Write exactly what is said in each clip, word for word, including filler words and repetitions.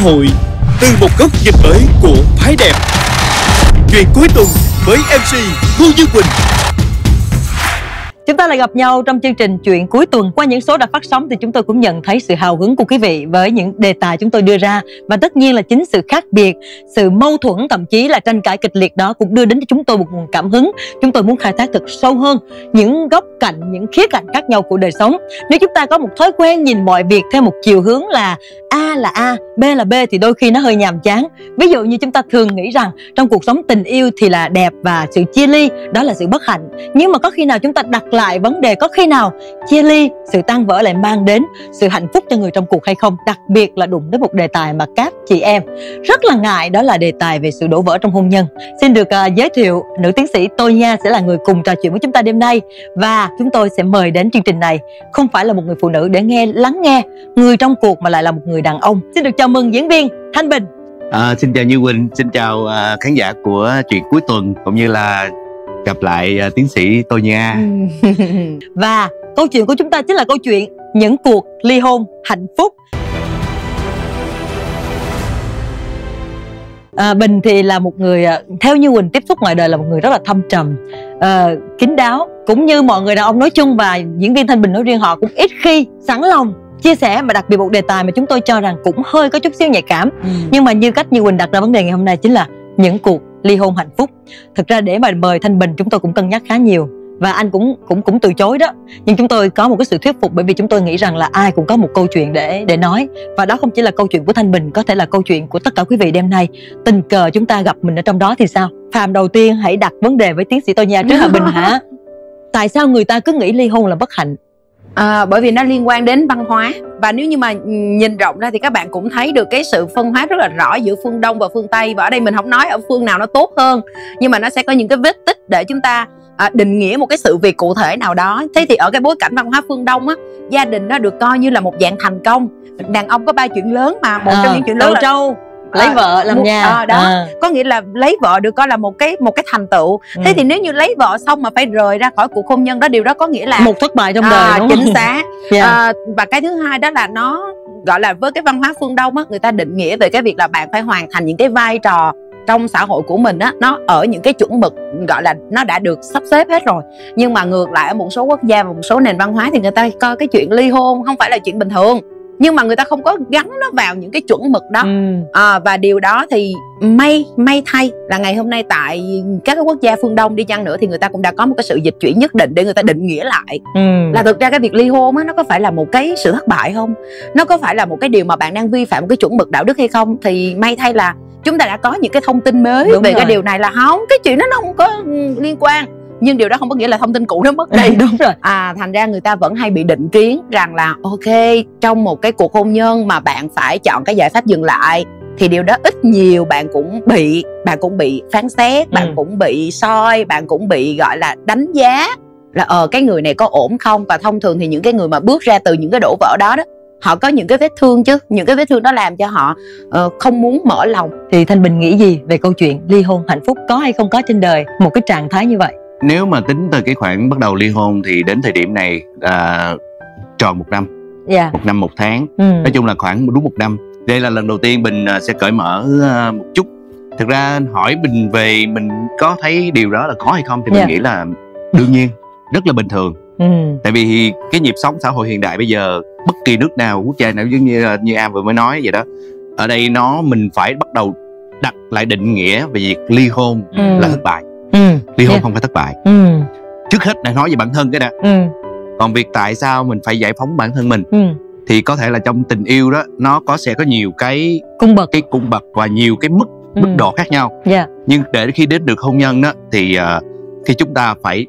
hội, từ một góc nhìn mới của phái đẹp. Chuyện cuối tuần với em xê Ngô Như Quỳnh. Chúng ta lại gặp nhau trong chương trình Chuyện Cuối Tuần. Qua những số đã phát sóng thì chúng tôi cũng nhận thấy sự hào hứng của quý vị với những đề tài chúng tôi đưa ra. Và tất nhiên là chính sự khác biệt, sự mâu thuẫn, thậm chí là tranh cãi kịch liệt đó cũng đưa đến cho chúng tôi một nguồn cảm hứng. Chúng tôi muốn khai thác thật sâu hơn những góc cạnh, những khía cạnh khác nhau của đời sống. Nếu chúng ta có một thói quen nhìn mọi việc theo một chiều hướng là A là A, B là B thì đôi khi nó hơi nhàm chán. Ví dụ như chúng ta thường nghĩ rằng trong cuộc sống tình yêu thì là đẹp và sự chia ly đó là sự bất hạnh. Nhưng mà có khi nào chúng ta đặt lại vấn đề có khi nào chia ly, sự tan vỡ lại mang đến sự hạnh phúc cho người trong cuộc hay không? Đặc biệt là đụng đến một đề tài mà các chị em rất là ngại, đó là đề tài về sự đổ vỡ trong hôn nhân. Xin được uh, giới thiệu nữ tiến sĩ Tôi Nha sẽ là người cùng trò chuyện với chúng ta đêm nay. Và chúng tôi sẽ mời đến chương trình này không phải là một người phụ nữ để nghe lắng nghe người trong cuộc, mà lại là một người đàn ông. Xin được chào mừng diễn viên Thanh Bình. À, xin chào Như Quỳnh, xin chào uh, khán giả của Chuyện Cuối Tuần, cũng như là gặp lại uh, tiến sĩ Tôi Nha. Và câu chuyện của chúng ta chính là câu chuyện những cuộc ly hôn hạnh phúc. À, Bình thì là một người, theo Như Quỳnh tiếp xúc ngoài đời, là một người rất là thâm trầm, uh, kín đáo, cũng như mọi người đàn ông nói chung và diễn viên Thanh Bình nói riêng. Họ cũng ít khi sẵn lòng chia sẻ, mà đặc biệt một đề tài mà chúng tôi cho rằng cũng hơi có chút xíu nhạy cảm. ừ. Nhưng mà như cách Như Quỳnh đặt ra vấn đề ngày hôm nay chính là những cuộc ly hôn hạnh phúc. Thực ra để mà mời Thanh Bình chúng tôi cũng cân nhắc khá nhiều, và anh cũng cũng cũng từ chối đó. Nhưng chúng tôi có một cái sự thuyết phục, bởi vì chúng tôi nghĩ rằng là ai cũng có một câu chuyện để để nói, và đó không chỉ là câu chuyện của Thanh Bình, có thể là câu chuyện của tất cả quý vị đêm nay. Tình cờ chúng ta gặp mình ở trong đó thì sao? Phàm đầu tiên hãy đặt vấn đề với tiến sĩ Tôi Nha trước hả Bình hả? Tại sao người ta cứ nghĩ ly hôn là bất hạnh? À, bởi vì nó liên quan đến văn hóa. Và nếu như mà nhìn rộng ra thì các bạn cũng thấy được cái sự phân hóa rất là rõ giữa phương Đông và phương Tây. Và ở đây mình không nói ở phương nào nó tốt hơn, nhưng mà nó sẽ có những cái vết tích để chúng ta à, định nghĩa một cái sự việc cụ thể nào đó. Thế thì ở cái bối cảnh văn hóa phương Đông á, gia đình nó được coi như là một dạng thành công. Đàn ông có ba chuyện lớn, mà một à, trong những chuyện lớn là trâu lấy à, vợ làm nhà. À, đó à. Có nghĩa là lấy vợ được coi là một cái một cái thành tựu. ừ. Thế thì nếu như lấy vợ xong mà phải rời ra khỏi cuộc hôn nhân đó, điều đó có nghĩa là một thất bại trong à, đời, đúng chính không? xác. yeah. à, Và cái thứ hai đó là nó gọi là với cái văn hóa phương Đông á, người ta định nghĩa về cái việc là bạn phải hoàn thành những cái vai trò trong xã hội của mình á, nó ở những cái chuẩn mực gọi là nó đã được sắp xếp hết rồi. Nhưng mà ngược lại ở một số quốc gia và một số nền văn hóa thì người ta coi cái chuyện ly hôn không phải là chuyện bình thường, nhưng mà người ta không có gắn nó vào những cái chuẩn mực đó. ừ. à, Và điều đó thì may may thay là ngày hôm nay tại các cái quốc gia phương Đông đi chăng nữa thì người ta cũng đã có một cái sự dịch chuyển nhất định để người ta định nghĩa lại. ừ. Là thực ra cái việc ly hôn á, nó có phải là một cái sự thất bại không? Nó có phải là một cái điều mà bạn đang vi phạm một cái chuẩn mực đạo đức hay không? Thì may thay là chúng ta đã có những cái thông tin mới. Đúng về rồi. Cái điều này là không, cái chuyện đó nó không có liên quan. Nhưng điều đó không có nghĩa là thông tin cũ nó mất đi. Đúng rồi. À, thành ra người ta vẫn hay bị định kiến rằng là ok, trong một cái cuộc hôn nhân mà bạn phải chọn cái giải pháp dừng lại, thì điều đó ít nhiều bạn cũng bị bạn cũng bị phán xét, bạn ừ. cũng bị soi, bạn cũng bị gọi là đánh giá là ờ cái người này có ổn không. Và thông thường thì những cái người mà bước ra từ những cái đổ vỡ đó đó, họ có những cái vết thương chứ, những cái vết thương đó làm cho họ uh, không muốn mở lòng. Thì Thanh Bình nghĩ gì về câu chuyện ly hôn hạnh phúc, có hay không có trên đời một cái trạng thái như vậy? Nếu mà tính từ cái khoản bắt đầu ly hôn thì đến thời điểm này à, tròn một năm. yeah. Một năm một tháng. ừ. Nói chung là khoảng đúng một năm. Đây là lần đầu tiên Bình sẽ cởi mở một chút. Thực ra hỏi Bình về mình có thấy điều đó là có hay không thì mình yeah. nghĩ là đương nhiên, rất là bình thường. ừ. Tại vì cái nhịp sống xã hội hiện đại bây giờ, bất kỳ nước nào, quốc gia nào, giống như như Am vừa mới nói vậy đó, ở đây nó mình phải bắt đầu đặt lại định nghĩa về việc ly hôn ừ. là thất bại. ừ. Ly hôn yeah. không phải thất bại. ừ. Trước hết là nói về bản thân cái đã. ừ. Còn việc tại sao mình phải giải phóng bản thân mình, ừ. thì có thể là trong tình yêu đó nó có sẽ có nhiều cái cung bậc, cái cung bậc và nhiều cái mức ừ. mức độ khác nhau. yeah. Nhưng để khi đến được hôn nhân đó thì uh, khi chúng ta phải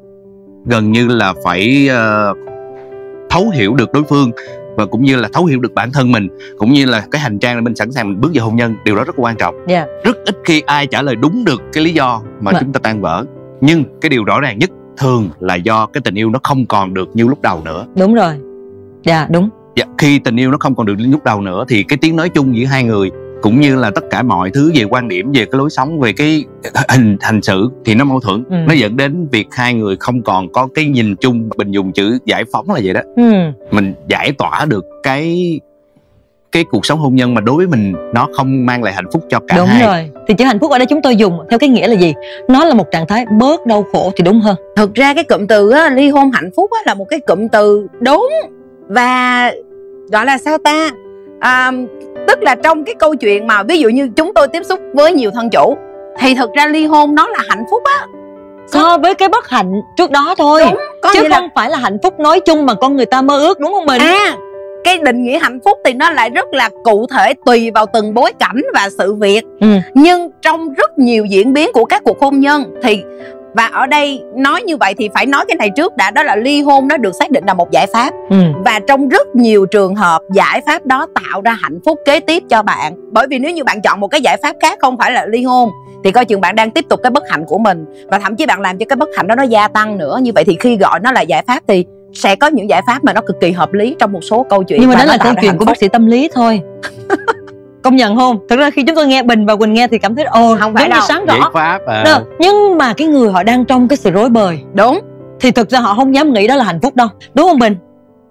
gần như là phải uh, thấu hiểu được đối phương, và cũng như là thấu hiểu được bản thân mình, cũng như là cái hành trang là mình sẵn sàng mình bước vào hôn nhân. Điều đó rất là quan trọng. yeah. Rất ít khi ai trả lời đúng được cái lý do mà Mà. chúng ta tan vỡ. Nhưng cái điều rõ ràng nhất thường là do cái tình yêu nó không còn được như lúc đầu nữa. Đúng rồi. Dạ yeah, đúng. Dạ, khi tình yêu nó không còn được như lúc đầu nữa thì cái tiếng nói chung giữa hai người, cũng như là tất cả mọi thứ về quan điểm, về cái lối sống, về cái hình hành xử thì nó mâu thuẫn. ừ. Nó dẫn đến việc hai người không còn có cái nhìn chung. Mình dùng chữ giải phóng là vậy đó. ừ. Mình giải tỏa được cái cái cuộc sống hôn nhân mà đối với mình nó không mang lại hạnh phúc cho cả đúng hai. Đúng rồi. Thì chữ hạnh phúc ở đây chúng tôi dùng theo cái nghĩa là gì? Nó là một trạng thái bớt đau khổ thì đúng hơn. Thực ra cái cụm từ á, ly hôn hạnh phúc á, là một cái cụm từ đúng. Và gọi là sao ta? À, tức là trong cái câu chuyện mà ví dụ như chúng tôi tiếp xúc với nhiều thân chủ thì thực ra ly hôn nó là hạnh phúc á, so với cái bất hạnh trước đó thôi. Đúng, có chứ không là... phải là hạnh phúc nói chung mà con người ta mơ ước, đúng không mình? À, cái định nghĩa hạnh phúc thì nó lại rất là cụ thể tùy vào từng bối cảnh và sự việc. ừ. Nhưng trong rất nhiều diễn biến của các cuộc hôn nhân thì, và ở đây nói như vậy thì phải nói cái này trước đã, đó là ly hôn nó được xác định là một giải pháp. ừ. Và trong rất nhiều trường hợp giải pháp đó tạo ra hạnh phúc kế tiếp cho bạn. Bởi vì nếu như bạn chọn một cái giải pháp khác không phải là ly hôn thì coi chừng bạn đang tiếp tục cái bất hạnh của mình, và thậm chí bạn làm cho cái bất hạnh đó nó gia tăng nữa. Như vậy thì khi gọi nó là giải pháp thì sẽ có những giải pháp mà nó cực kỳ hợp lý trong một số câu chuyện. Nhưng mà đó là câu chuyện của bác sĩ tâm lý thôi. Công nhận không? Thực ra khi chúng tôi nghe Bình và Quỳnh nghe thì cảm thấy ồ, không phải đâu, sáng rõ giải pháp à. Đó. Nhưng mà cái người họ đang trong cái sự rối bời, đúng, thì thực ra họ không dám nghĩ đó là hạnh phúc đâu, đúng không Bình?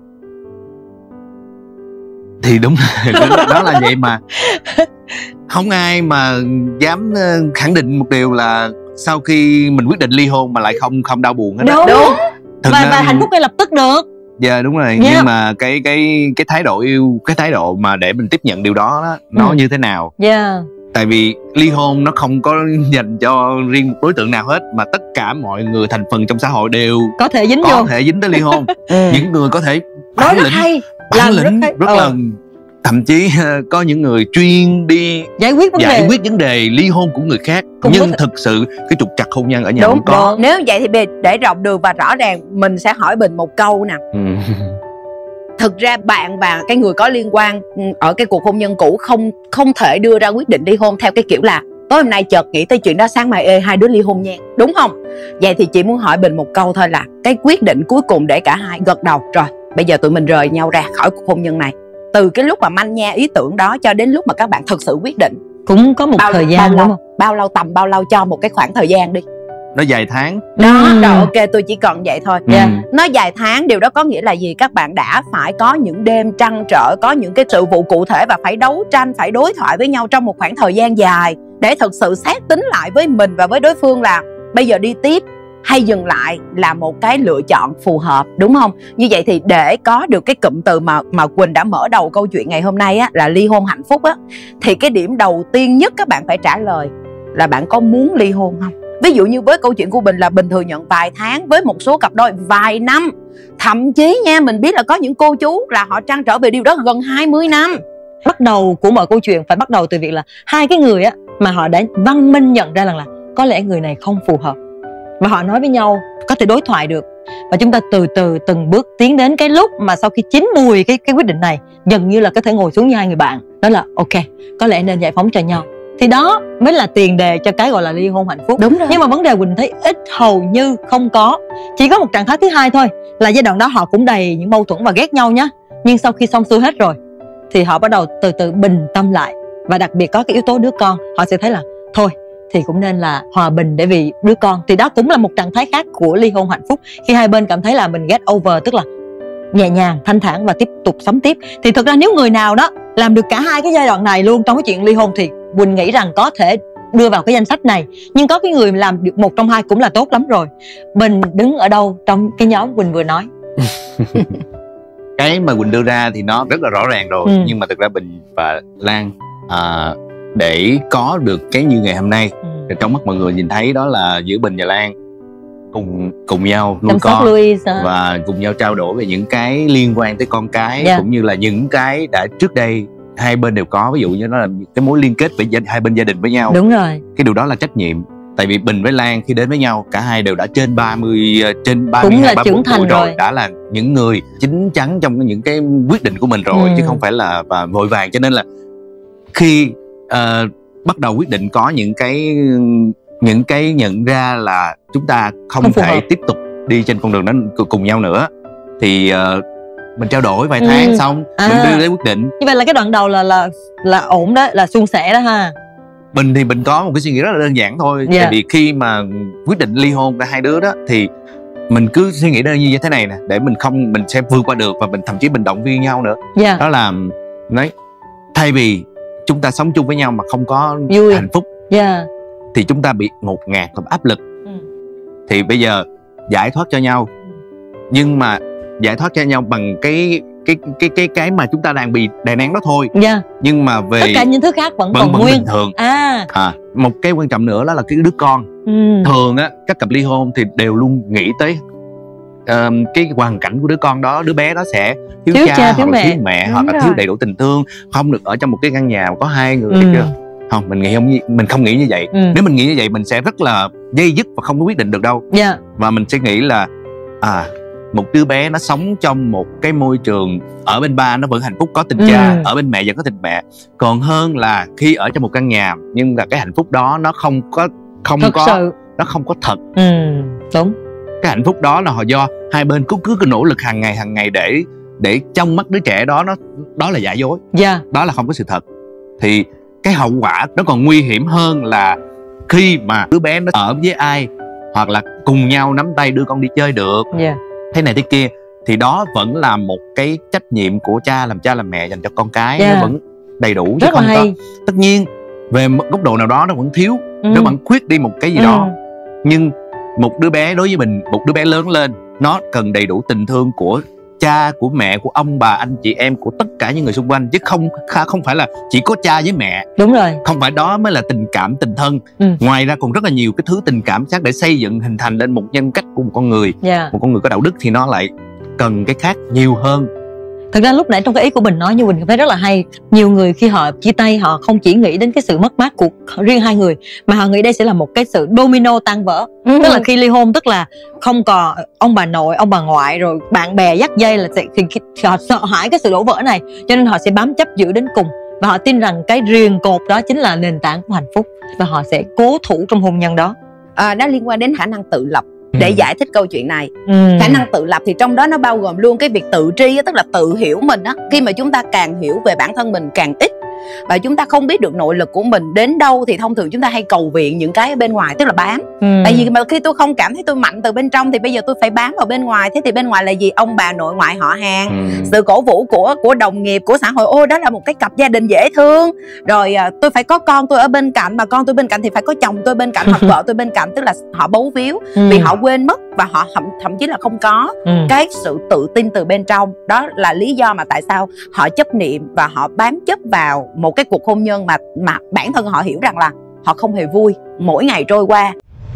Thì đúng, đúng đó là vậy mà. Không ai mà dám khẳng định một điều là sau khi mình quyết định ly hôn mà lại không không đau buồn hết. Đúng, đúng. Thực và, ra... và hạnh phúc ngay lập tức được. Dạ yeah, đúng rồi. Yeah. Nhưng mà cái cái cái thái độ yêu, cái thái độ mà để mình tiếp nhận điều đó, đó nó ừ. như thế nào? Dạ. Yeah. Tại vì ly hôn nó không có dành cho riêng một đối tượng nào hết, mà tất cả mọi người thành phần trong xã hội đều có thể dính có vô. thể dính tới ly hôn. ừ. Những người có thể nói rất hay, bản lĩnh rất, hay. rất ừ. là, thậm chí có những người chuyên đi giải quyết vấn giải đề quyết vấn đề ly hôn của người khác. Cũng nhưng thực sự cái trục trặc hôn nhân ở nhà đúng, không có. Đúng. Nếu vậy thì để rộng đường và rõ ràng, mình sẽ hỏi Bình một câu nè. ừ. Thực ra bạn và cái người có liên quan ở cái cuộc hôn nhân cũ không không thể đưa ra quyết định ly hôn theo cái kiểu là tối hôm nay chợt nghĩ tới chuyện đó, sáng mai ê hai đứa ly hôn nha, đúng không? Vậy thì chị muốn hỏi Bình một câu thôi là cái quyết định cuối cùng để cả hai gật đầu rồi bây giờ tụi mình rời nhau ra khỏi cuộc hôn nhân này, từ cái lúc mà manh nha ý tưởng đó cho đến lúc mà các bạn thực sự quyết định cũng có một bao, thời gian, bao đúng lâu, không? Bao lâu, tầm bao lâu, cho một cái khoảng thời gian đi. Nó dài tháng. Đó, ừ. rồi ok, tôi chỉ cần vậy thôi. ừ. yeah. Nó dài tháng, điều đó có nghĩa là gì? Các bạn đã phải có những đêm trăn trở, có những cái sự vụ cụ thể và phải đấu tranh, phải đối thoại với nhau trong một khoảng thời gian dài để thực sự xét tính lại với mình và với đối phương là bây giờ đi tiếp hay dừng lại là một cái lựa chọn phù hợp, đúng không? Như vậy thì để có được cái cụm từ mà mà Quỳnh đã mở đầu câu chuyện ngày hôm nay á, là ly hôn hạnh phúc á, thì cái điểm đầu tiên nhất các bạn phải trả lời là bạn có muốn ly hôn không? Ví dụ như với câu chuyện của Bình là Bình thừa nhận vài tháng, với một số cặp đôi vài năm, thậm chí nha, mình biết là có những cô chú là họ trăn trở về điều đó gần hai mươi năm. Bắt đầu của mọi câu chuyện phải bắt đầu từ việc là hai cái người á mà họ đã văn minh nhận ra rằng là có lẽ người này không phù hợp, và họ nói với nhau, có thể đối thoại được, và chúng ta từ từ từng bước tiến đến cái lúc mà sau khi chín mùi cái cái quyết định này, gần như là có thể ngồi xuống như hai người bạn, đó là ok, có lẽ nên giải phóng cho nhau. Thì đó mới là tiền đề cho cái gọi là ly hôn hạnh phúc. Đúng rồi. Nhưng mà vấn đề Quỳnh thấy ít, hầu như không có. Chỉ có một trạng thái thứ hai thôi, là giai đoạn đó họ cũng đầy những mâu thuẫn và ghét nhau nhá. Nhưng sau khi xong xuôi hết rồi thì họ bắt đầu từ từ bình tâm lại. Và đặc biệt có cái yếu tố đứa con, họ sẽ thấy là thôi thì cũng nên là hòa bình để vì đứa con. Thì đó cũng là một trạng thái khác của ly hôn hạnh phúc, khi hai bên cảm thấy là mình get over, tức là nhẹ nhàng, thanh thản và tiếp tục sống tiếp. Thì thực ra nếu người nào đó làm được cả hai cái giai đoạn này luôn trong cái chuyện ly hôn thì Quỳnh nghĩ rằng có thể đưa vào cái danh sách này. Nhưng có cái người làm được một trong hai cũng là tốt lắm rồi. Bình đứng ở đâu trong cái nhóm Quỳnh vừa nói? Cái mà Quỳnh đưa ra thì nó rất là rõ ràng rồi. ừ. Nhưng mà thực ra Bình và Lan à, để có được cái như ngày hôm nay, ừ. trong mắt mọi người nhìn thấy đó là giữa Bình và Lan cùng cùng nhau nuôi con Louise, và cùng nhau trao đổi về những cái liên quan tới con cái, yeah. cũng như là những cái đã trước đây hai bên đều có, ví dụ như nó là cái mối liên kết với hai bên gia đình với nhau. Đúng rồi. Cái điều đó là trách nhiệm. Tại vì Bình với Lan khi đến với nhau, cả hai đều đã trên ba mươi, trên ba mươi hai, ba mươi bốn tuổi rồi, đã là những người chín chắn trong những cái quyết định của mình rồi, ừ. chứ không phải là và vội vàng. Cho nên là khi uh, bắt đầu quyết định có những cái những cái nhận ra là chúng ta không, không thể tiếp tục đi trên con đường đó cùng nhau nữa, thì uh, mình trao đổi vài tháng, ừ. xong à. mình đưa đến quyết định. Như vậy là cái đoạn đầu là là là ổn đó, là suôn sẻ đó ha. Bình thì mình có một cái suy nghĩ rất là đơn giản thôi. yeah. Tại vì khi mà quyết định ly hôn cả hai đứa đó thì mình cứ suy nghĩ đơn như thế này nè, để mình không mình sẽ vượt qua được, và mình thậm chí mình động viên nhau nữa. yeah. Đó là nói Thay vì chúng ta sống chung với nhau mà không có vui, hạnh phúc, yeah. thì chúng ta bị ngột ngạt và áp lực. ừ. Thì bây giờ giải thoát cho nhau, nhưng mà giải thoát cho nhau bằng cái cái cái cái cái mà chúng ta đang bị đè nén đó thôi. Yeah. Nhưng mà về tất cả những thứ khác vẫn, vẫn còn vẫn nguyên bình thường. À. à một cái quan trọng nữa đó là cái đứa con. ừ. Thường á, các cặp ly hôn thì đều luôn nghĩ tới uh, cái hoàn cảnh của đứa con đó. Đứa bé đó sẽ thiếu, thiếu cha, cha thiếu hoặc mẹ, thiếu mẹ hoặc là thiếu đầy đủ tình thương, không được ở trong một cái căn nhà mà có hai người. ừ. Chưa? Không, mình nghĩ không, mình không nghĩ như vậy. ừ. Nếu mình nghĩ như vậy mình sẽ rất là dây dứt và không có quyết định được đâu. Yeah. Và mình sẽ nghĩ là à một đứa bé nó sống trong một cái môi trường ở bên ba nó vẫn hạnh phúc, có tình cha, ừ. ở bên mẹ vẫn có tình mẹ, còn hơn là khi ở trong một căn nhà nhưng là cái hạnh phúc đó nó không có không thật có sự. Nó không có thật. ừ, đúng. Cái hạnh phúc đó là họ do hai bên cứ cứ, cứ nỗ lực hàng ngày hàng ngày để để trong mắt đứa trẻ đó nó đó là giả dối. Yeah. Đó là không có sự thật. Thì cái hậu quả nó còn nguy hiểm hơn là khi mà đứa bé nó ở với ai hoặc là cùng nhau nắm tay đưa con đi chơi được, yeah. thế này thế kia, thì đó vẫn là một cái trách nhiệm của cha làm cha làm mẹ dành cho con cái. yeah. Nó vẫn đầy đủ chứ rất không là có. hay. Tất nhiên về một góc độ nào đó nó vẫn thiếu, ừ. nó vẫn khuyết đi một cái gì ừ. đó. Nhưng một đứa bé đối với mình, một đứa bé lớn lên, nó cần đầy đủ tình thương của cha, của mẹ, của ông bà, anh chị em, của tất cả những người xung quanh, chứ không không phải là chỉ có cha với mẹ. Đúng rồi. Không phải đó mới là tình cảm, tình thân. ừ. Ngoài ra còn rất là nhiều cái thứ tình cảm khác để xây dựng, hình thành lên một nhân cách của một con người. yeah. Một con người có đạo đức thì nó lại cần cái khác nhiều hơn. Thật ra lúc nãy trong cái ý của Bình nói, như Bình thấy rất là hay. Nhiều người khi họ chia tay, họ không chỉ nghĩ đến cái sự mất mát của riêng hai người, mà họ nghĩ đây sẽ là một cái sự domino tan vỡ. ừ. Tức là khi ly hôn, tức là không còn ông bà nội, ông bà ngoại, rồi bạn bè dắt dây, là sẽ, thì, thì họ sợ hãi cái sự đổ vỡ này, cho nên họ sẽ bám chấp giữ đến cùng. Và họ tin rằng cái riêng cột đó chính là nền tảng của hạnh phúc, và họ sẽ cố thủ trong hôn nhân đó. à, Nó liên quan đến khả năng tự lập. Để giải thích câu chuyện này, ừ. khả năng tự lập thì trong đó nó bao gồm luôn cái việc tự tri, tức là tự hiểu mình á. Khi mà chúng ta càng hiểu về bản thân mình càng ít, và chúng ta không biết được nội lực của mình đến đâu, thì thông thường chúng ta hay cầu viện những cái ở bên ngoài, tức là bám. ừ. Tại vì mà khi tôi không cảm thấy tôi mạnh từ bên trong thì bây giờ tôi phải bám vào bên ngoài. Thế thì bên ngoài là gì? Ông bà nội ngoại họ hàng, ừ. sự cổ vũ của của đồng nghiệp, của xã hội. Ôi đó là một cái cặp gia đình dễ thương. Rồi à, tôi phải có con tôi ở bên cạnh, mà con tôi bên cạnh thì phải có chồng tôi bên cạnh hoặc vợ tôi bên cạnh. Tức là họ bấu víu, ừ. vì họ quên mất và họ thậm, thậm chí là không có ừ. cái sự tự tin từ bên trong. Đó là lý do mà tại sao họ chấp niệm và họ bám chấp vào một cái cuộc hôn nhân mà mà bản thân họ hiểu rằng là họ không hề vui mỗi ngày trôi qua.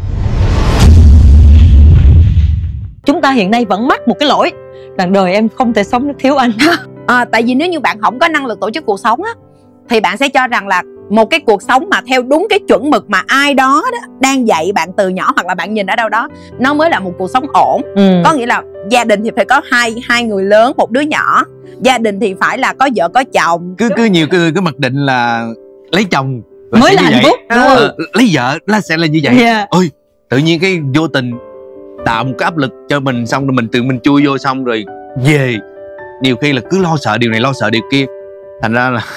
Chúng ta hiện nay vẫn mắc một cái lỗi là đời em không thể sống thiếu anh. à, Tại vì nếu như bạn không có năng lực tổ chức cuộc sống á, thì bạn sẽ cho rằng là một cái cuộc sống mà theo đúng cái chuẩn mực mà ai đó, đó đang dạy bạn từ nhỏ, hoặc là bạn nhìn ở đâu đó, nó mới là một cuộc sống ổn. ừ. Có nghĩa là gia đình thì phải có hai hai người lớn, một đứa nhỏ. Gia đình thì phải là có vợ có chồng. Cứ cứ nhiều người cứ mặc định là lấy chồng là mới là hạnh phúc. ờ, lấy vợ là sẽ là như vậy. yeah. Ôi tự nhiên cái vô tình tạo một cái áp lực cho mình, xong rồi mình tự mình chui vô, xong rồi về nhiều khi là cứ lo sợ điều này lo sợ điều kia. Thành ra là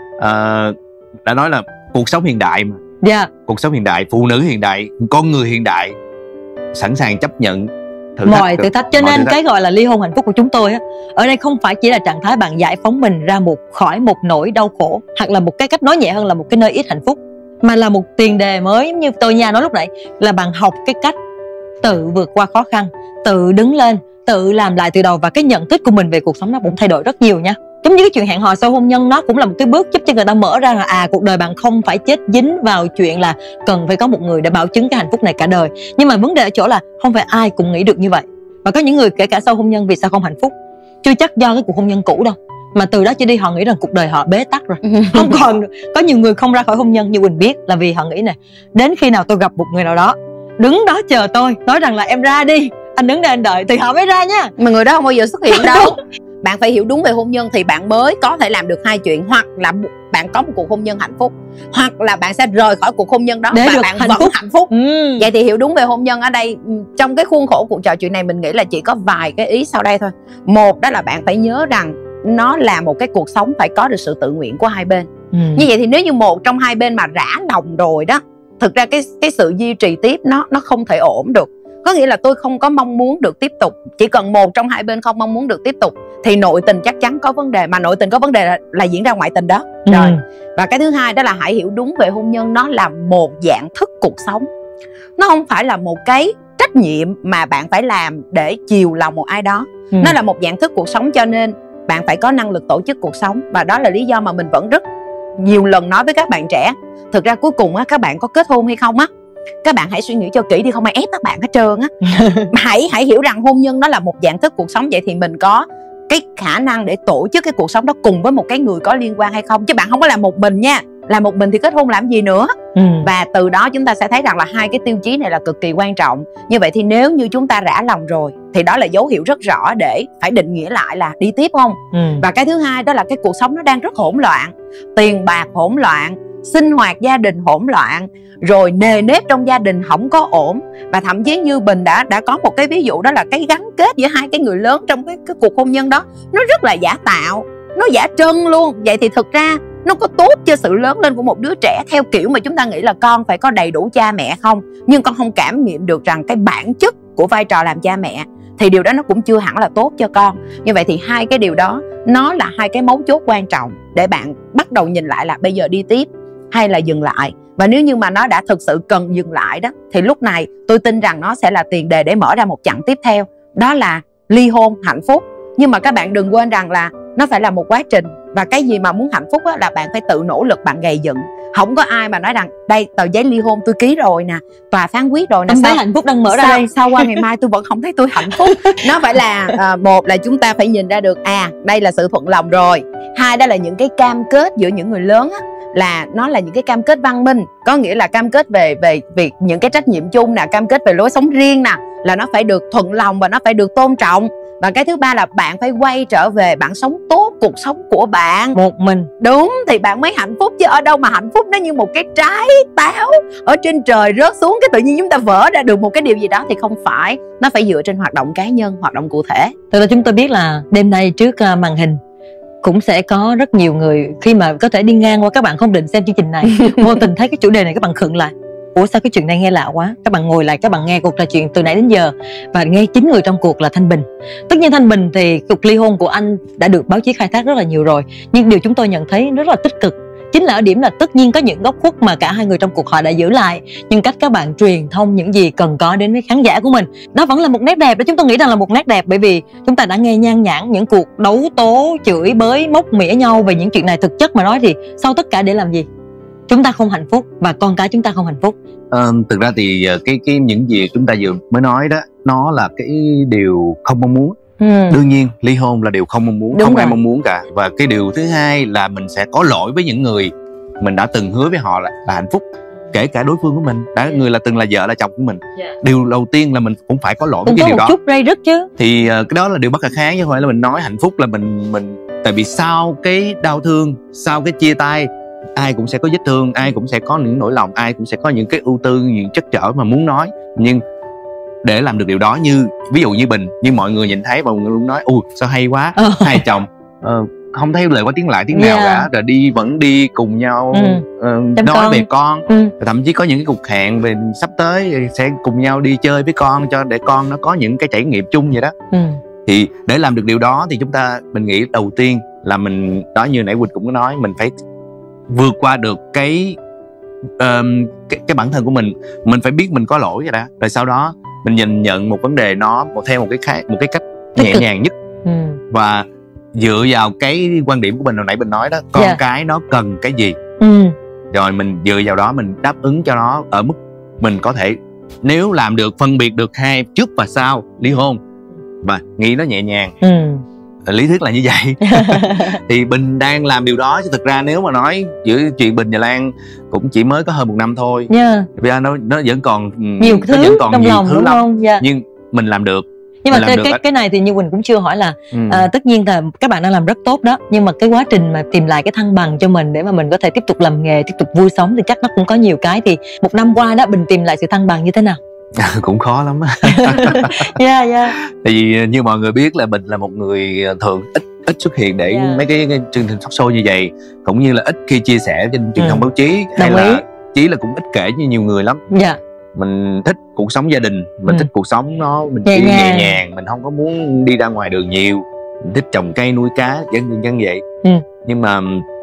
uh, đã nói là cuộc sống hiện đại mà. yeah. Cuộc sống hiện đại, phụ nữ hiện đại, con người hiện đại sẵn sàng chấp nhận thử mọi thử thách. Cho nên thử thách. Cái gọi là ly hôn hạnh phúc của chúng tôi á, ở đây không phải chỉ là trạng thái bạn giải phóng mình ra một khỏi một nỗi đau khổ, hoặc là một cái cách nói nhẹ hơn là một cái nơi ít hạnh phúc, mà là một tiền đề mới. Như tôi nha nói lúc nãy, là bạn học cái cách tự vượt qua khó khăn, tự đứng lên, tự làm lại từ đầu. Và cái nhận thức của mình về cuộc sống nó cũng thay đổi rất nhiều nha. Giống như cái chuyện hẹn hò sau hôn nhân, nó cũng là một cái bước giúp cho người ta mở ra là à, cuộc đời bạn không phải chết dính vào chuyện là cần phải có một người để bảo chứng cái hạnh phúc này cả đời. Nhưng mà vấn đề ở chỗ là không phải ai cũng nghĩ được như vậy. Và có những người kể cả sau hôn nhân vì sao không hạnh phúc, chưa chắc do cái cuộc hôn nhân cũ đâu, mà từ đó trở đi họ nghĩ rằng cuộc đời họ bế tắc rồi, không còn. Có nhiều người không ra khỏi hôn nhân như Quỳnh biết là vì họ nghĩ này, đến khi nào tôi gặp một người nào đó đứng đó chờ tôi, nói rằng là em ra đi, anh đứng đây anh đợi, thì họ mới ra nha. Mà người đó không bao giờ xuất hiện đâu. Bạn phải hiểu đúng về hôn nhân thì bạn mới có thể làm được hai chuyện. Hoặc là bạn có một cuộc hôn nhân hạnh phúc, hoặc là bạn sẽ rời khỏi cuộc hôn nhân đó để và bạn hạnh vẫn phúc. hạnh phúc. ừ. Vậy thì hiểu đúng về hôn nhân ở đây, trong cái khuôn khổ cuộc trò chuyện này, mình nghĩ là chỉ có vài cái ý sau đây thôi. Một, đó là bạn phải nhớ rằng nó là một cái cuộc sống phải có được sự tự nguyện của hai bên. ừ. Như vậy thì nếu như một trong hai bên mà rã lòng rồi đó, thực ra cái cái sự duy trì tiếp nó nó không thể ổn được. Có nghĩa là tôi không có mong muốn được tiếp tục. Chỉ cần một trong hai bên không mong muốn được tiếp tục thì nội tình chắc chắn có vấn đề. Mà nội tình có vấn đề là, là diễn ra ngoại tình đó. ừ. Rồi. Và cái thứ hai đó là hãy hiểu đúng về hôn nhân. Nó là một dạng thức cuộc sống. Nó không phải là một cái trách nhiệm mà bạn phải làm để chiều lòng một ai đó. ừ. Nó là một dạng thức cuộc sống, cho nên bạn phải có năng lực tổ chức cuộc sống. Và đó là lý do mà mình vẫn rất nhiều lần nói với các bạn trẻ, thực ra cuối cùng á, các bạn có kết hôn hay không á, các bạn hãy suy nghĩ cho kỹ đi, không ai ép các bạn hết trơn á. hãy hãy hiểu rằng hôn nhân nó là một dạng thức cuộc sống. Vậy thì mình có cái khả năng để tổ chức cái cuộc sống đó cùng với một cái người có liên quan hay không, chứ bạn không có làm một mình nha. Làm một mình thì kết hôn làm gì nữa. ừ. Và từ đó chúng ta sẽ thấy rằng là hai cái tiêu chí này là cực kỳ quan trọng. Như vậy thì nếu như chúng ta rã lòng rồi thì đó là dấu hiệu rất rõ để phải định nghĩa lại là đi tiếp không. ừ. Và cái thứ hai đó là cái cuộc sống nó đang rất hỗn loạn, tiền bạc hỗn loạn, sinh hoạt gia đình hỗn loạn, rồi nề nếp trong gia đình không có ổn. Và thậm chí như Bình đã đã có một cái ví dụ, đó là cái gắn kết giữa hai cái người lớn trong cái, cái cuộc hôn nhân đó nó rất là giả tạo, nó giả trân luôn. Vậy thì thực ra nó có tốt cho sự lớn lên của một đứa trẻ theo kiểu mà chúng ta nghĩ là con phải có đầy đủ cha mẹ không, nhưng con không cảm nghiệm được rằng cái bản chất của vai trò làm cha mẹ, thì điều đó nó cũng chưa hẳn là tốt cho con. Như vậy thì hai cái điều đó nó là hai cái mấu chốt quan trọng để bạn bắt đầu nhìn lại là bây giờ đi tiếp hay là dừng lại. Và nếu như mà nó đã thực sự cần dừng lại đó, thì lúc này tôi tin rằng nó sẽ là tiền đề để mở ra một chặng tiếp theo, đó là ly hôn hạnh phúc. Nhưng mà các bạn đừng quên rằng là nó phải là một quá trình. Và cái gì mà muốn hạnh phúc á, là bạn phải tự nỗ lực, bạn gầy dựng. Không có ai mà nói rằng đây tờ giấy ly hôn tôi ký rồi nè, tòa phán quyết rồi nè, em thấy hạnh phúc đang mở ra đây, sau qua ngày mai tôi vẫn không thấy tôi hạnh phúc. Nó phải là à, một là chúng ta phải nhìn ra được à đây là sự thuận lòng rồi. Hai đó là những cái cam kết giữa những người lớn á, là nó là những cái cam kết văn minh, có nghĩa là cam kết về về việc những cái trách nhiệm chung nè, cam kết về lối sống riêng nè, là nó phải được thuận lòng và nó phải được tôn trọng. Và cái thứ ba là bạn phải quay trở về bạn sống tốt cuộc sống của bạn một mình. Đúng, thì bạn mới hạnh phúc, chứ ở đâu mà hạnh phúc nó như một cái trái táo ở trên trời rớt xuống cái tự nhiên chúng ta vỡ ra được một cái điều gì đó, thì không phải. Nó phải dựa trên hoạt động cá nhân, hoạt động cụ thể. Từ đó chúng tôi biết là đêm nay trước màn hình cũng sẽ có rất nhiều người khi mà có thể đi ngang qua, các bạn không định xem chương trình này, vô tình thấy cái chủ đề này các bạn khựng lại. Ủa sao cái chuyện này nghe lạ quá. Các bạn ngồi lại, các bạn nghe cuộc trò chuyện từ nãy đến giờ và nghe chính người trong cuộc là Thanh Bình. Tất nhiên Thanh Bình thì cuộc ly hôn của anh đã được báo chí khai thác rất là nhiều rồi, nhưng điều chúng tôi nhận thấy rất là tích cực chính là ở điểm là tất nhiên có những góc khuất mà cả hai người trong cuộc họ đã giữ lại, nhưng cách các bạn truyền thông những gì cần có đến với khán giả của mình, đó vẫn là một nét đẹp. Đó chúng tôi nghĩ rằng là một nét đẹp, bởi vì chúng ta đã nghe nhan nhản những cuộc đấu tố, chửi bới, móc mỉa nhau về những chuyện này. Thực chất mà nói thì sau tất cả để làm gì? Chúng ta không hạnh phúc và con cái chúng ta không hạnh phúc. Ờ, thực ra thì cái cái những gì chúng ta vừa mới nói đó, nó là cái điều không mong muốn. Ừ. Đương nhiên ly hôn là điều không mong muốn. Đúng không rồi. Ai mong muốn cả. Và cái điều thứ hai là mình sẽ có lỗi với những người mình đã từng hứa với họ là, là hạnh phúc, kể cả đối phương của mình, đã người là từng là vợ là chồng của mình. Yeah. Điều đầu tiên là mình cũng phải có lỗi với cái điều đó. Cũng có một chút ray rứt chứ. Thì uh, cái đó là điều bất khả kháng, chứ không phải là mình nói hạnh phúc là mình mình tại vì sau cái đau thương, sau cái chia tay, ai cũng sẽ có vết thương, ai cũng sẽ có những nỗi lòng, ai cũng sẽ có những cái ưu tư, những trắc trở mà muốn nói. Nhưng để làm được điều đó, như ví dụ như Bình, như mọi người nhìn thấy và mọi người luôn nói ui sao hay quá, oh. hai chồng uh, không thấy lời qua tiếng lại tiếng yeah. nào cả, rồi đi vẫn đi cùng nhau, ừ. uh, nói con. về con, ừ. thậm chí có những cái cuộc hẹn về sắp tới sẽ cùng nhau đi chơi với con, cho để con nó có những cái trải nghiệm chung vậy đó. ừ. Thì để làm được điều đó thì chúng ta, mình nghĩ đầu tiên là mình, đó như nãy Quỳnh cũng có nói, mình phải vượt qua được cái, um, cái cái bản thân của mình. Mình phải biết mình có lỗi rồi đó, rồi sau đó mình nhìn nhận một vấn đề nó một theo một cái khác, một cái cách nhẹ nhàng nhất. ừ. Và dựa vào cái quan điểm của mình hồi nãy mình nói đó, con yeah. cái nó cần cái gì, ừ. rồi mình dựa vào đó mình đáp ứng cho nó ở mức mình có thể. Nếu làm được phân biệt được hai trước và sau ly hôn và nghĩ nó nhẹ nhàng, ừ. lý thuyết là như vậy. Thì Bình đang làm điều đó, chứ thực ra nếu mà nói giữa chuyện Bình và Lan cũng chỉ mới có hơn một năm thôi. yeah. Vì nó nó vẫn còn nhiều thứ vẫn còn trong nhiều lòng, thứ đúng lắm. không? Yeah. Nhưng mình làm được. Nhưng mà cái, cái, cái này thì như Quỳnh cũng chưa hỏi là ừ. à, tất nhiên là các bạn đang làm rất tốt đó, nhưng mà cái quá trình mà tìm lại cái thăng bằng cho mình để mà mình có thể tiếp tục làm nghề, tiếp tục vui sống thì chắc nó cũng có nhiều cái. Thì một năm qua đó Bình tìm lại sự thăng bằng như thế nào? Cũng khó lắm. yeah, yeah. Tại vì như mọi người biết là Bình là một người thường ít ít xuất hiện để yeah. mấy cái, cái chương trình talk show như vậy, cũng như là ít khi chia sẻ trên truyền thông ừ. báo chí, hay Đồng là ý. Chí là cũng ít kể như nhiều người lắm. yeah. mình thích cuộc sống gia đình, mình ừ. thích cuộc sống nó mình nhẹ chỉ nhàng. nhẹ nhàng, mình không có muốn đi ra ngoài đường nhiều, mình thích trồng cây nuôi cá dân dân vậy. ừ. Nhưng mà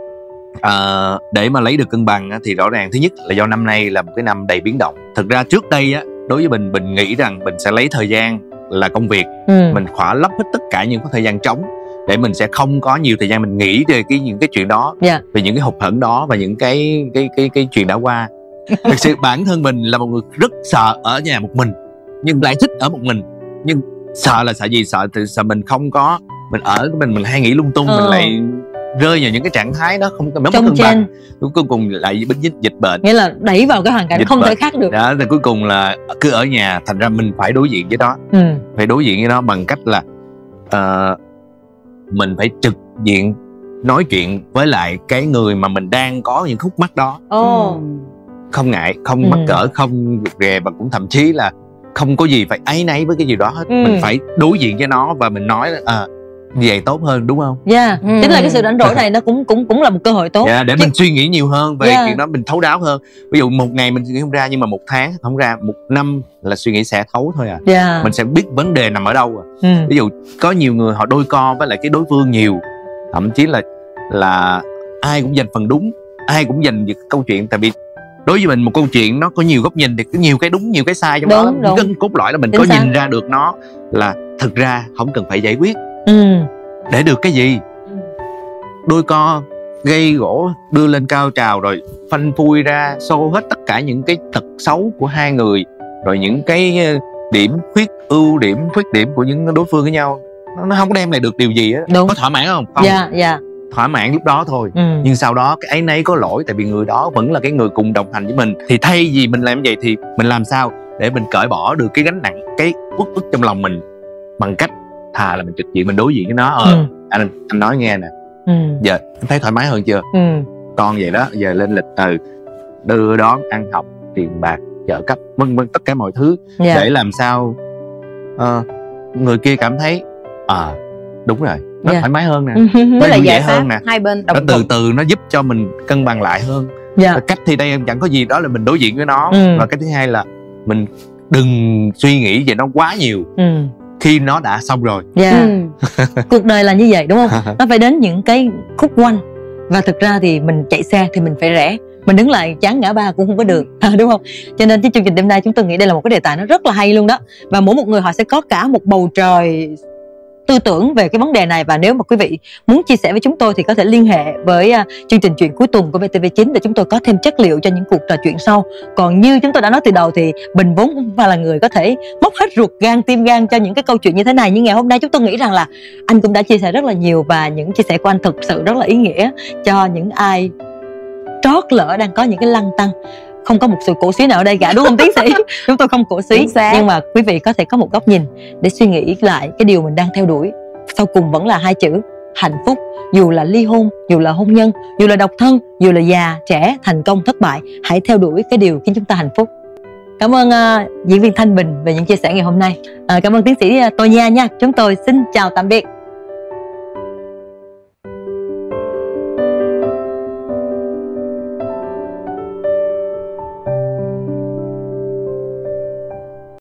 uh, để mà lấy được cân bằng á, thì rõ ràng thứ nhất là do năm nay là một cái năm đầy biến động. Thực ra trước đây á, đối với mình mình nghĩ rằng mình sẽ lấy thời gian là công việc, ừ. mình khỏa lấp hết tất cả những cái thời gian trống để mình sẽ không có nhiều thời gian mình nghĩ về cái những cái chuyện đó, yeah. về những cái hụt hẫng đó và những cái cái cái cái chuyện đã qua. Thực sự bản thân mình là một người rất sợ ở nhà một mình, nhưng lại thích ở một mình. Nhưng sợ là sợ gì? Sợ thì sợ mình không có, mình ở mình mình hay nghĩ lung tung, ờ. mình lại rơi vào những cái trạng thái đó không có mất cân bằng, cuối cùng lại bị dịch dịch bệnh, nghĩa là đẩy vào cái hoàn cảnh dịch không bệnh. Thể khác được đó. Thì cuối cùng là cứ ở nhà, thành ra mình phải đối diện với đó, ừ. phải đối diện với nó bằng cách là uh, mình phải trực diện nói chuyện với lại cái người mà mình đang có những khúc mắc đó. oh. Không ngại, không ừ. mắc cỡ, không rụt rè, và cũng thậm chí là không có gì phải áy náy với cái gì đó hết. ừ. Mình phải đối diện với nó và mình nói à, như vậy tốt hơn, đúng không? Dạ, yeah. ừ. Chính là cái sự rảnh rỗi này nó cũng cũng cũng là một cơ hội tốt. Dạ, yeah, để chứ... mình suy nghĩ nhiều hơn về yeah. chuyện đó, mình thấu đáo hơn. Ví dụ một ngày mình suy nghĩ không ra, nhưng mà một tháng không ra, một năm là suy nghĩ sẽ thấu thôi à. yeah. Mình sẽ biết vấn đề nằm ở đâu à. ừ. Ví dụ có nhiều người họ đôi co với lại cái đối phương nhiều, thậm chí là là ai cũng dành phần đúng, ai cũng dành việc câu chuyện. Tại vì đối với mình một câu chuyện nó có nhiều góc nhìn thì có nhiều cái đúng, nhiều cái sai trong đúng, đó. Đúng. Cái cốt lõi là mình Chính có xác. nhìn ra được nó là thực ra không cần phải giải quyết. ừ. Để được cái gì? Đôi co gây gỗ đưa lên cao trào rồi phanh phui ra xô hết tất cả những cái tật xấu của hai người, rồi những cái điểm khuyết ưu điểm khuyết điểm của những đối phương với nhau, nó, nó không có đem lại được điều gì á. Có thỏa mãn không? Không. Dạ, dạ. Thỏa mãn lúc đó thôi. ừ. Nhưng sau đó cái ấy nấy có lỗi, tại vì người đó vẫn là cái người cùng đồng hành với mình. Thì thay vì mình làm vậy thì mình làm sao để mình cởi bỏ được cái gánh nặng, cái uất ức trong lòng mình, bằng cách thà là mình trực diện, mình đối diện với nó. ờ ừ. anh anh nói nghe nè, ừ. giờ em thấy thoải mái hơn chưa? ừ. Con vậy đó, giờ lên lịch từ đưa đón, ăn học, tiền bạc, trợ cấp, vân vân, tất cả mọi thứ, yeah. để làm sao uh, người kia cảm thấy à đúng rồi, nó yeah. thoải mái hơn nè, với lại giải hơn nè, hai bên đồng nó từ từ nó giúp cho mình cân bằng lại hơn. yeah. Cách thì đây em chẳng có gì, đó là mình đối diện với nó. ừ. Và cái thứ hai là mình đừng suy nghĩ về nó quá nhiều. ừ. Khi nó đã xong rồi. yeah. ừ. Cuộc đời là như vậy, đúng không? Nó phải đến những cái khúc quanh, và thực ra thì mình chạy xe thì mình phải rẽ, mình đứng lại chán ngã ba cũng không có được, à, đúng không? Cho nên cái chương trình đêm nay chúng tôi nghĩ đây là một cái đề tài nó rất là hay luôn đó. Và mỗi một người họ sẽ có cả một bầu trời tư tưởng về cái vấn đề này. Và nếu mà quý vị muốn chia sẻ với chúng tôi thì có thể liên hệ với uh, chương trình Chuyện Cuối Tuần của vê tê vê chín để chúng tôi có thêm chất liệu cho những cuộc trò chuyện sau. Còn như chúng tôi đã nói từ đầu thì Bình vốn cũng phải là người có thể móc hết ruột gan tim gan cho những cái câu chuyện như thế này. Nhưng ngày hôm nay chúng tôi nghĩ rằng là anh cũng đã chia sẻ rất là nhiều, và những chia sẻ của anh thực sự rất là ý nghĩa cho những ai trót lỡ đang có những cái lăn tăn. Không có một sự cổ suý nào ở đây cả, đúng không tiến sĩ? Chúng tôi không cổ suý, nhưng mà quý vị có thể có một góc nhìn để suy nghĩ lại cái điều mình đang theo đuổi. Sau cùng vẫn là hai chữ hạnh phúc. Dù là ly hôn, dù là hôn nhân, dù là độc thân, dù là già, trẻ, thành công, thất bại, hãy theo đuổi cái điều khiến chúng ta hạnh phúc. Cảm ơn uh, diễn viên Thanh Bình về những chia sẻ ngày hôm nay. uh, Cảm ơn tiến sĩ uh, Tô Nha nha. Chúng tôi xin chào tạm biệt.